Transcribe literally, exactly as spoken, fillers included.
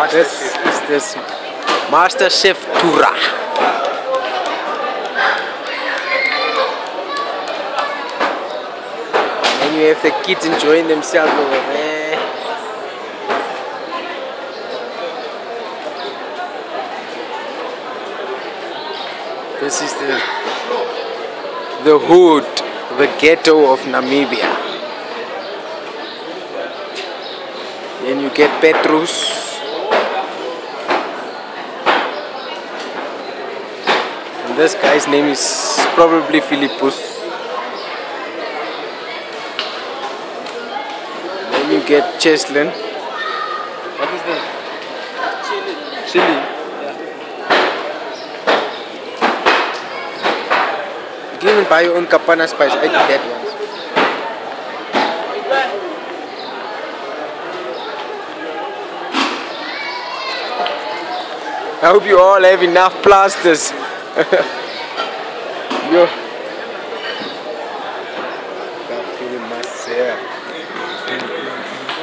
This is this Master Chef Tura. And you have the kids enjoying themselves over there. This is the the hood, the ghetto of Namibia. Then you get Petrus. And this guy's name is probably Philippus. Then you get Cheslin. What is that? Chili. Chili. Yeah. You can even buy your own Kapana spice. I did that once. I hope you all have enough plasters. Yo. Got feeling myself.